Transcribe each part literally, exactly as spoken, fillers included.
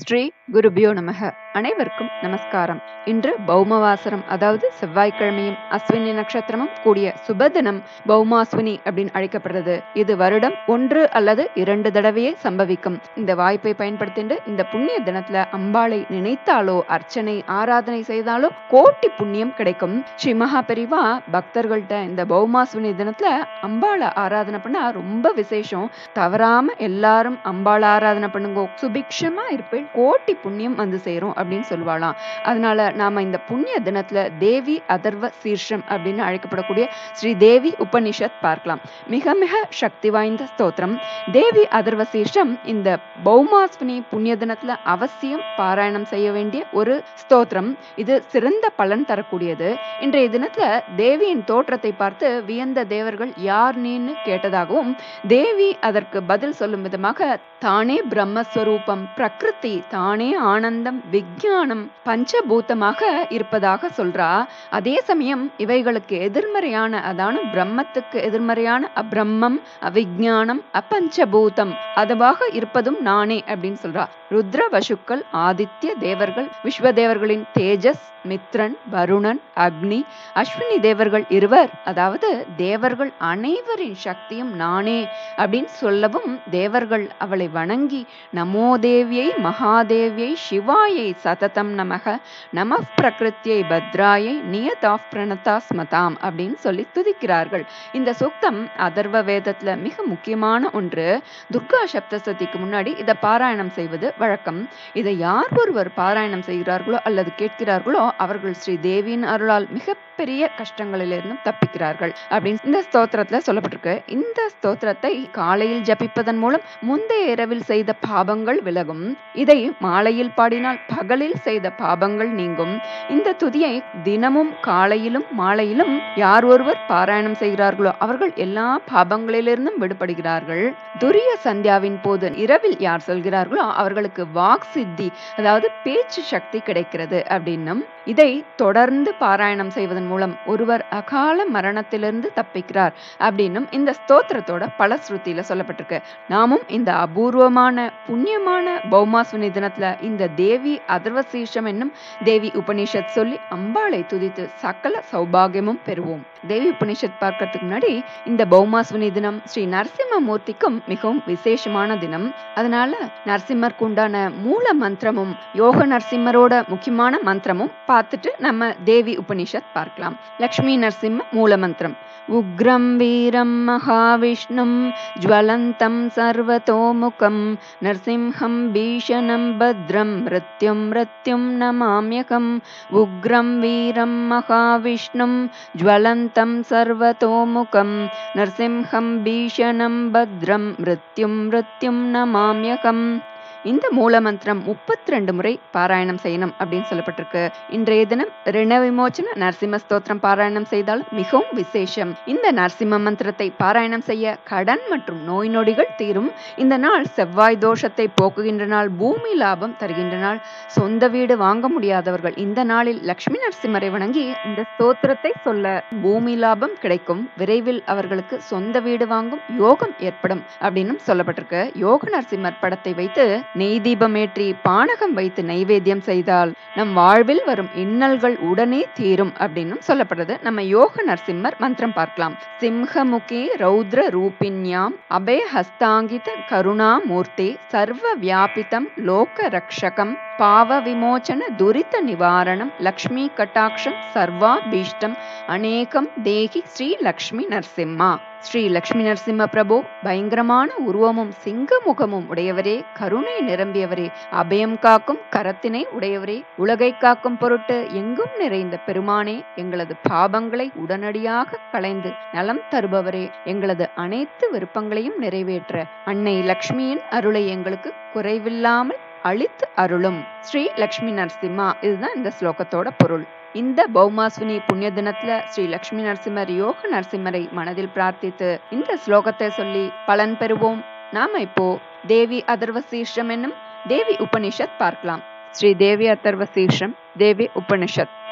ஸ்ரீ குருபியோ நமக. அனைவருக்கும் நமஸ்காரம். இன்று பௌமவாசரம், அதாவது செவ்வாய்க்கிழமையும் அஸ்வினி நட்சத்திரமும் கூடிய சுபதினம் பௌமாஸ்வினி அப்படின்னு அழைக்கப்படுறது. இது வருடம் ஒன்று அல்லது இரண்டு தடவையே சம்பவிக்கும். இந்த வாய்ப்பை பயன்படுத்திட்டு இந்த புண்ணிய தினத்துல அம்பாளை நினைத்தாலோ அர்ச்சனை ஆராதனை செய்தாலோ கோட்டி புண்ணியம் கிடைக்கும். ஸ்ரீ மகா பெரிவா பக்தர்கள்ட்ட இந்த பௌமாஸ்வினி தினத்துல அம்பாளை ஆராதனை பண்ணா ரொம்ப விசேஷம், தவறாம எல்லாரும் அம்பாளை ஆராதனை பண்ணுங்க, சுபிக்ஷமா இருப்பேன், கோட்டி புண்ணியம் வந்து சேரும் அப்படின்னு சொல்லுவாளாம். அதனால நாம இந்த புண்ணிய தினத்துல தேவி அதர்வ சீர்ஷம் அப்படின்னு அழைக்கப்படக்கூடிய ஸ்ரீ தேவி உபனிஷத் பார்க்கலாம். மிக மிக சக்தி வாய்ந்த ஸ்தோத்திரம் தேவி அதர்வ சீர்ஷம். இந்த பௌமாஸ்வினி புண்ணிய தினத்துல அவசியம் பாராயணம் செய்ய வேண்டிய ஒரு ஸ்தோத்திரம். இது சிறந்த பலன் தரக்கூடியது. இன்றைய தினத்துல தேவியின் தோற்றத்தை பார்த்து வியந்த தேவர்கள் யார் நீன்னு கேட்டதாகவும், தேவி அதற்கு பதில் சொல்லும் விதமாக தானே பிரம்மஸ்வரூபம், பிரகிருதி, தானே ஆனந்தம், விஞ்ஞானம், பஞ்சபூதமாக இருப்பதாக சொல்றா. அதே சமயம் இவைகளுக்கு எதிர்மறையான, அதான பிரம்மத்துக்கு எதிர்மறையான அப்ரம்மம், அவிஞ்ஞானம், அப்பஞ்சபூதம் அதுவாக இருப்பதும் நானே அப்படின்னு சொல்றா. ருத்ர வசுக்கள், ஆதித்ய தேவர்கள், விஸ்வதேவர்களின் தேஜஸ், மித்ரன், வருணன், அக்னி, அஸ்வினி தேவர்கள் இருவர், அதாவது தேவர்கள் அனைவரின் சக்தியும் நானே அப்படின்னு சொல்லவும், தேவர்கள் அவளை வணங்கி நமோ தேவியை மகாதேவியை சிவாயை சததம் நமக நம பிரகிருத்தியை பத்ராயை நியதாஃப் பிரணதா ஸ்மதாம் அப்படின்னு சொல்லி துதிக்கிறார்கள். இந்த சூக்தம் அதர்வ வேதத்துல மிக முக்கியமான ஒன்று. துர்கா சப்தசதிக்கு முன்னாடி இதை பாராயணம் செய்வது வழக்கம். இதை யார் ஒருவர் பாராயணம் செய்கிறார்களோ அல்லது கேட்கிறார்களோ அவர்கள் ஸ்ரீ தேவியின் அருளால் மிகப்பெரிய கஷ்டங்களிலிருந்தும் தப்பிக்கிறார்கள் அப்படின்னு இந்த ஸ்தோத்திரத்துல சொல்லப்பட்டிருக்கு. இந்த ஸ்தோத்திரத்தை காலையில் ஜபிப்பதன் மூலம் முந்தைய இரவில் செய்த பாபங்கள் விலகும். இதை மாலையில் பாடினால் பகலில் செய்த பாபங்கள் நீங்கும். இந்த துதியை தினமும் காலையிலும் மாலையிலும் யார் ஒருவர் பாராயணம் செய்கிறார்களோ அவர்கள் எல்லா பாபங்களிலிருந்தும் விடுபடுகிறார்கள். துரிய சந்தியாவின் போது இரவில் யார் சொல்கிறார்களோ அவர்களுக்கு வாக் சித்தி, அதாவது பேச்சு சக்தி கிடைக்கிறது அப்படின்னும், இதை தொடர்ந்து பாராயணம் செய்வதன் மூலம் ஒருவர் அகால மரணத்திலிருந்து தப்பிக்கிறார் அப்படின்னும் இந்த ஸ்தோத்திரத்தோட பல ஸ்ருதியில சொல்லப்பட்டிருக்கு. நாமும் இந்த அபூர்வமான புண்ணியமான பௌமாஸ்வினி தினத்துல இந்த தேவி அதர்வசீர்ஷம் என்னும் தேவி உபனிஷத் சொல்லி அம்பாளை துதித்து சகல சௌபாகியமும் பெறுவோம். தேவி உபனிஷத் பார்க்கறதுக்கு முன்னாடி இந்த பௌமாஸ்வினி தினம் ஸ்ரீ நரசிம்ம மூர்த்திக்கும் மிகவும் விசேஷமான தினம். அதனால நரசிம்மருக்கு உண்டான மூல மந்திரமும் யோக நரசிம்மரோட முக்கியமான மந்திரமும் பார்த்துட்டு நம்ம தேவி உபனிஷத் பார்க்கலாம். லக்ஷ்மி நரசிம்ம மூல மந்திரம். உக்ரம் வீரம் மகாவிஷ்ணும் ஜ்வலந்தம் சர்வதோமுகம் நரசிம்ஹம் பீஷணம் பத்ரம் மிருத்யும் மிருத்யும் நமாம்யகம். உக்ரம் வீரம் மகாவிஷ்ணும் ஜ்வலந்தம் சர்வதோமுகம் நரசிம்ஹம் பீஷணம் பத்ரம் மிருத்யும் மிருத்யும் நமாம்யகம். இந்த மூல மந்திரம் முப்பத்தி ரெண்டு முறை பாராயணம் செய்யணும் அப்படின்னு சொல்லப்பட்டிருக்கு. இன்றைய தினம் ரிண விமோச்சன நரசிம்ம ஸ்தோத்திரம் பாராயணம் செய்தால் மிகவும் விசேஷம். இந்த நரசிம்ம மந்திரத்தை பாராயணம் செய்ய கடன் மற்றும் நோய் நொடிகள் தீரும். இந்த நாள் செவ்வாய் தோஷத்தை போக்குகின்ற நாள், பூமி லாபம் தருகின்ற நாள். சொந்த வீடு வாங்க முடியாதவர்கள் இந்த நாளில் லட்சுமி நரசிம்மரை வணங்கி இந்த ஸ்தோத்திரத்தை சொல்ல பூமி லாபம் கிடைக்கும். விரைவில் அவர்களுக்கு சொந்த வீடு வாங்கும் யோகம் ஏற்படும் அப்படின்னு சொல்லப்பட்டிருக்கு. யோக நரசிம்மர் படத்தை வைத்து நெய் தீபம் ஏற்றி பானகம் வைத்து நைவேத்தியம் செய்தால் நம் வாழ்வில் வரும் இன்னல்கள் உடனே தீரும் அப்படின்னு சொல்லப்படுறது. நம்ம யோக நரசிம்மர் மந்திரம் பார்க்கலாம். சிம்ஹமுகி ரௌத்ர ரூபிண்யாம் அபய ஹஸ்தாங்கித கருணா மூர்த்தி சர்வ வியாபிதம் லோக ரக்ஷகம் பாவ விமோச்சன துரித நிவாரணம் லக்ஷ்மி கட்டாட்சம் சர்வா பீஷ்டம் அநேகம் தேகி ஸ்ரீ லக்ஷ்மி நரசிம்மா. ஸ்ரீ லக்ஷ்மி நரசிம்ம பிரபு பயங்கரமான உருவமும் சிங்க முகமும் உடையவரே, கருணை நிரம்பியவரே, அபயம் காக்கும் கரத்தினை உடையவரே, உலகை காக்கும் பொருட்டு எங்கும் நிறைந்த பெருமானே, எங்களது பாபங்களை உடனடியாக களைந்து நலம் தருபவரே, எங்களது அனைத்து விருப்பங்களையும் நிறைவேற்ற அன்னை லக்ஷ்மியின் அருளை எங்களுக்கு குறைவில்லாமல் அளித்து அருளும் ஸ்ரீ லக்ஷ்மி நரசிம்மா. இதுதான் இந்த ஸ்லோகத்தோட பொருள். இந்த பௌமாஸ்வினி புண்ணிய தினத்துல ஸ்ரீ லக்ஷ்மி நரசிம்மர் யோக நரசிம்மரை மனதில் பிரார்த்தித்து இந்த ஸ்லோகத்தை சொல்லி பலன் பெறுவோம். நாம இப்போ தேவி அதர்வ சீர்ஷம் என்னும் தேவி உபனிஷத் பார்க்கலாம். ஸ்ரீ தேவி அதர்வ சீர்ஷம் தேவி உபனிஷத்.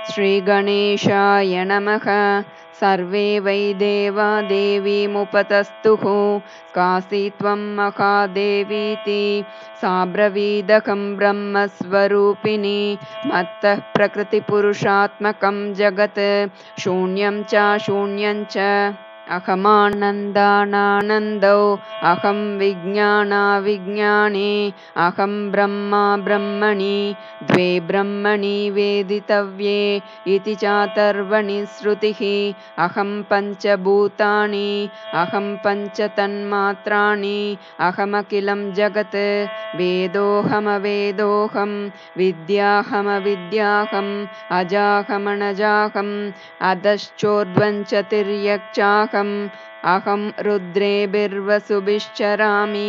श्रीगणेशाय नमः। सर्वे वै देवा देवीमुपतस्तुः काशी त्वं महादेवीति सा ब्रवीदकं ब्रह्मस्वरूपिणी। मत्तः प्रकृतिपुरुषात्मकं जगत् शून्यं च शून्यं च अहमानन्दानानन्दौ अहं विज्ञानाविज्ञाने अहं ब्रह्मा ब्रह्मणि द्वे ब्रह्मणि वेदितव्ये इति चातर्वणि श्रुतिः। अहं पञ्चभूतानि अहं पञ्चतन्मात्राणि अहमखिलं जगत् वेदोऽहमवेदोऽहं विद्याहमविद्याहम् अजाहमनजाहम् अधश्चोर्ध्वं च तिर्यक्चाहम् अहं रुद्रेभिर्वसुभिश्चरामि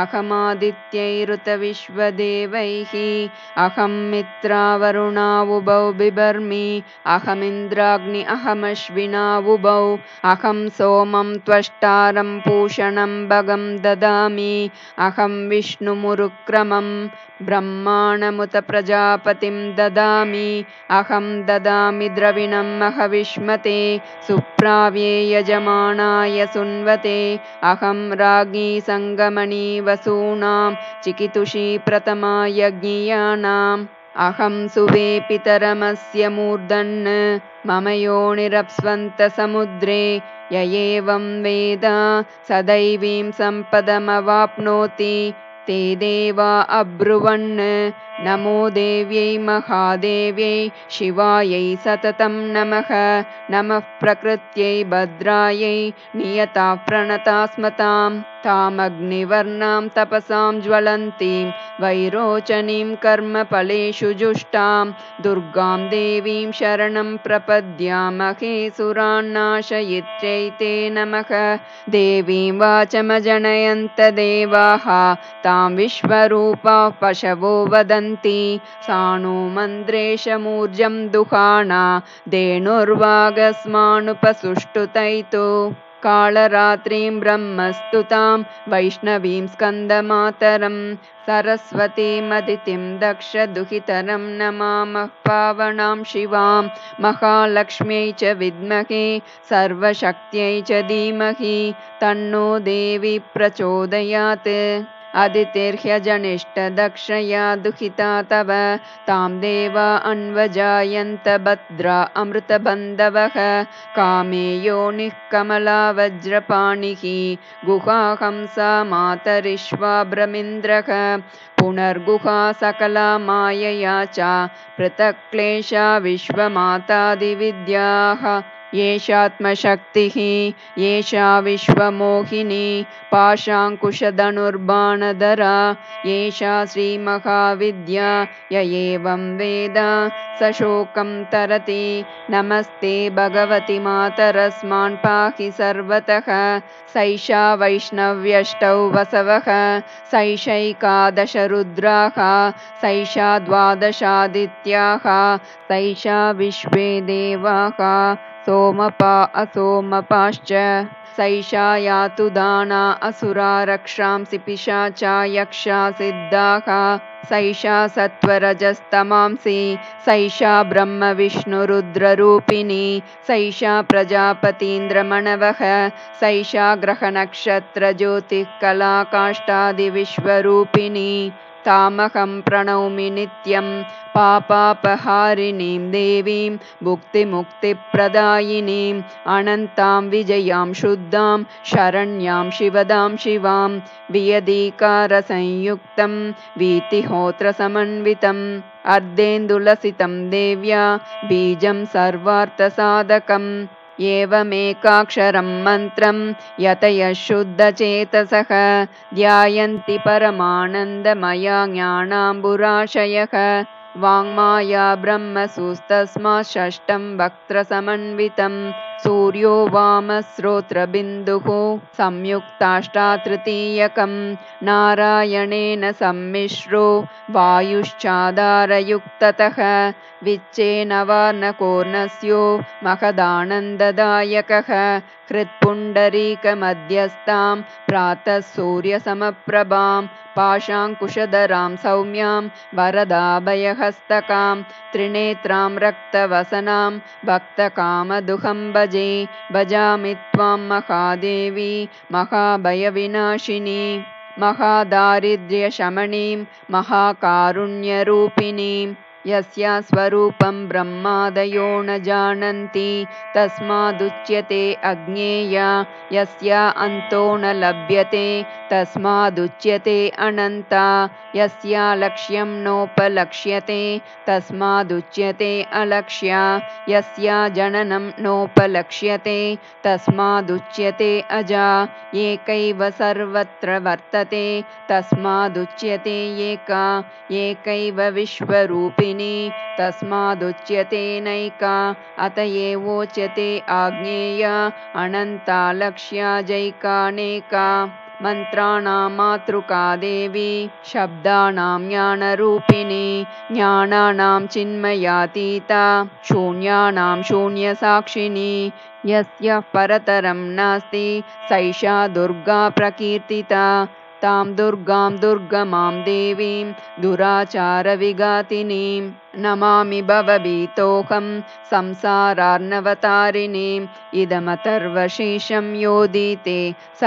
अहमादित्यैरुतविश्वदेवैः अहं मित्रावरुणावुभौ बिभर्मि अहमिन्द्राग्नि अहमश्विनावुभौ अहं सोमं त्वष्टारं पूषणं भगं ददामि अहं विष्णुमुरुक्रमं ब्रह्माणमुत प्रजापतिं ददामि अहं ददामि द्रविणं महविष्मते सुप्राव्ये यजमानाय सुन्वते अहं राज्ञी संगमणि वसूनां चिकितुषी प्रथमा यज्ञियानाम् अहं सुवे पितरमस्य मूर्धन् मम योनिरप्स्वन्तसमुद्रे य एवं वेद स दैवीं सम्पदमवाप्नोति ते देवा अब्रुवन् नमो देव्यै महादेव्यै शिवायै सततं नमः। नमः प्रकृत्यै भद्रायै नियता प्रणता स्मतां तामग्निवर्णां तपसां ज्वलन्तीं वैरोचनीं कर्मफलेषु जुष्टां दुर्गां देवीं शरणं प्रपद्यामहे सुरान्नाशयित्यै ते नमः। देवीं वाचमजनयन्त देवाः तां विश्वरूपा पशवो वदन्ति सानु मन्द्रेशमूर्जं दुहाना धेनुर्वागस्मानुपसुष्टुतैतो कालरात्रिं ब्रह्मस्तुतां वैष्णवीं स्कन्दमातरं सरस्वतीमदितिं दक्षदुहितरं नमामः पावनां शिवां महालक्ष्म्यै च विद्महे सर्वशक्त्यै च धीमहि तन्नो देवी प्रचोदयात्। अदितिर्ह्यजनिष्ठदक्षया दुहिता तव तां देवा अन्वजायन्त भद्रा अमृतबन्धवः कामे योनिः कमला वज्रपाणिः गुहाहंसा मातरिश्वाभ्रमिन्द्रः पुनर्गुहा सकला मायया च पृथक् क्लेशा विश्वमातादिविद्याः येषात्मशक्तिः येषा विश्वमोहिनी पाशाङ्कुशधनुर्बाणधरा येषा श्रीमहाविद्या य एवं वेद स शोकं तरति। नमस्ते भगवति मातरस्मान् पाहि सर्वतः सैषा वैष्णव्यष्टौ वसवः सैषैकादशरुद्राः सैषा द्वादशादित्याः सैषा विश्वे देवाः सोमपा असोमपाश्च सैषा यातु दाना असुरा रक्षांसि पिशाचा यक्षा सिद्धाः सैषा सत्वरजस्तमांसि सैषा ब्रह्मविष्णुरुद्ररूपिणी सैषा प्रजापतीन्द्रमणवः सैषा ग्रहनक्षत्रज्योतिः कलाकाष्ठादिविश्वरूपिणी तामहं प्रणौमि नित्यं पापापहारिणीं देवीं भुक्तिमुक्तिप्रदायिनीम् अनन्तां विजयां शुद्धां शरण्यां शिवदां शिवां वियदीकारसंयुक्तं वीतिहोत्रसमन्वितम् अर्धेन्दुलसितं देव्या बीजं सर्वार्थसाधकम् एवमेकाक्षरं मन्त्रं यतयः शुद्धचेतसः ध्यायन्ति परमानन्दमया ज्ञानाम्बुराशयः वाङ्माया ब्रह्मसूस्तस्मात् षष्ठं वक्त्रसमन्वितं सूर्यो वामस्रोत्रबिन्दुः संयुक्ताष्टातृतीयकं नारायणेन सम्मिश्रो वायुश्चाधारयुक्ततः विच्चेनवार्णकोर्णस्यो महदानन्ददायकः हृत्पुण्डरीकमध्यस्थां प्रातः सूर्यसमप्रभां पाशाङ्कुशधरां सौम्यां वरदाभयहस्तकां त्रिनेत्रां रक्तवसनां भक्तकामदुहं भजे भजामि त्वां महादेवी महाभयविनाशिनी महादारिद्र्यशमनीं महाकारुण्यरूपिणीं यस्या स्वरूपं ब्रह्मादयो न जानन्ति तस्मादुच्यते अज्ञेया यस्या अन्तो न लभ्यते तस्मादुच्यते अनन्ता यस्या लक्ष्यं नोपलक्ष्यते तस्मादुच्यते अलक्ष्या यस्या जननं नोपलक्ष्यते तस्मादुच्यते अजा एकैव सर्वत्र वर्तते तस्मादुच्यते एका एकैव विश्वरूपिणी तस्मादुच्यते नैका अत एवोच्यते आज्ञेया अनन्ता लक्ष्या जैकानेका मन्त्राणां मातृका देवी शब्दानां ज्ञानरूपिणी ज्ञानानां चिन्मयातीता शून्यानां शून्यसाक्षिणी यस्य परतरं नास्ति सैषा दुर्गा प्रकीर्तिता तां दुर्गां दुर्गमां देवीं दुराचारविघातिनीं नमामि भवभीतोऽहं संसारार्णवतारिणीम् इदमथर्वशीर्षं योदिते स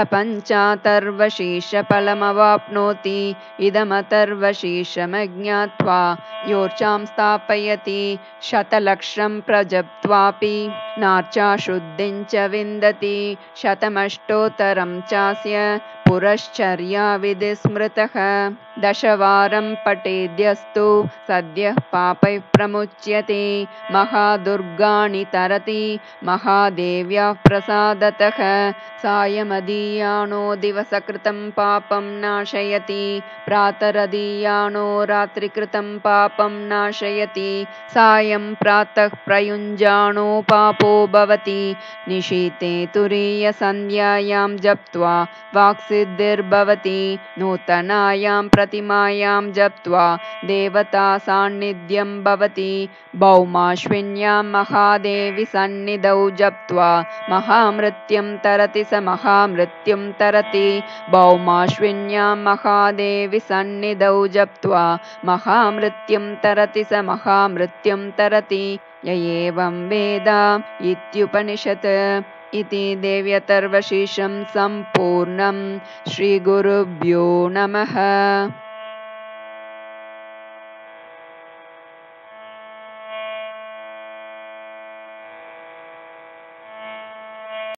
पञ्चाथर्वशीर्षफलमवाप्नोति इदमथर्वशीर्षमज्ञात्वा योर्चां स्थापयति शतलक्षं प्रजप्त्वापि नार्चाशुद्धिं च विन्दति शतमष्टोत्तरं चास्य पुरश्चर्याविधिस्मृतः दशवारं पठेद्यस्तु सद्यः पापैः प्रमुच्यते महादुर्गाणि तरति महादेव्याः प्रसादतः सायमदीयानो दिवसकृतं पापं नाशयति प्रातरदीयानो रात्रिकृतं पापं नाशयति सायं प्रातः प्रयुञ्जानो पापो भवति निशीते तुरीयसन्ध्यायां जप्त्वा वाक्सिद्धिर्भवति नूतनायां प्रतिमायां जप्त्वा देवता सान्निध्यं भवति भौमाश्विन्यां महादेवी सन्निधौ जप्त्वा महामृत्युं तरति स महामृत्युं तरति भौमाश्विन्यां महादेवी सन्निधौ जप्त्वा महामृत्युं तरति स महामृत्युं तरति य एवं वेद इत्युपनिषत् इति देव्यथर्वशीर्षं सम्पूर्णं श्रीगुरुभ्यो नमः।